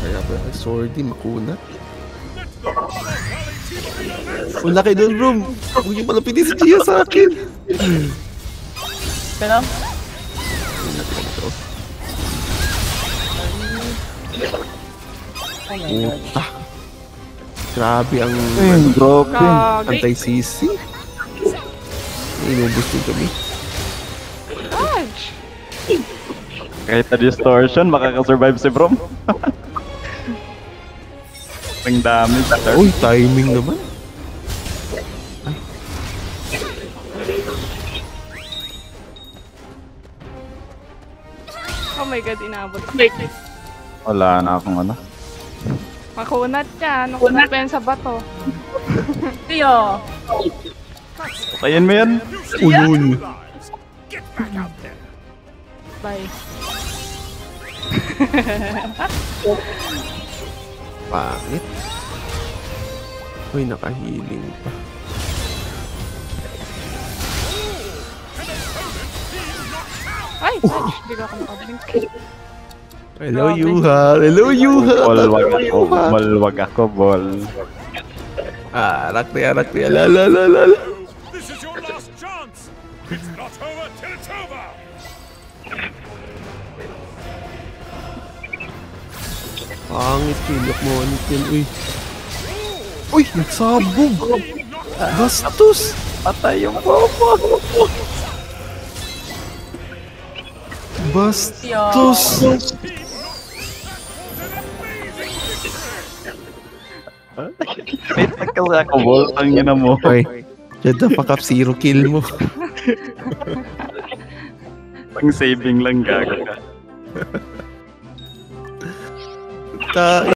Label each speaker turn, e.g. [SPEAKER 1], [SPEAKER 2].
[SPEAKER 1] Kaya pa yung swordy, makunat. Ang laki doon, bro. Huwag yung malapitin si Jiyya sa akin.
[SPEAKER 2] Pero?
[SPEAKER 1] Puta. Grabe ang anti-CC. Inubos din kami.
[SPEAKER 3] Kahit na distortion, makakasurvive si Brom. Ang damage.
[SPEAKER 1] Uy, timing naman. Ay.
[SPEAKER 4] Oh my god, inabot.
[SPEAKER 3] Wala na akong ano.
[SPEAKER 4] Makunat ka. Nakunat pa yan sa bato. Tiyo.
[SPEAKER 3] Patayin mo yan.
[SPEAKER 1] Ulul.
[SPEAKER 4] Bye.
[SPEAKER 1] Pangit. Uy, nakahealing pa.
[SPEAKER 4] Ay, hindi ka makablink.
[SPEAKER 1] Hello, Yuha. Hello, Yuha.
[SPEAKER 3] Malwag ako, bol.
[SPEAKER 1] Arak niya. La.
[SPEAKER 5] This is your last chance. It's not over till it's over.
[SPEAKER 1] Pangit, pinok mo. Anit yan, uy. Uy, nagsabog. Bastos.
[SPEAKER 3] Patay yung bobo.
[SPEAKER 1] Bastos.
[SPEAKER 3] Wait, kasi ako, bol. Ang ina mo.
[SPEAKER 1] Ay, dyan na pa zero kill mo.
[SPEAKER 3] Pang saving lang gaga ka.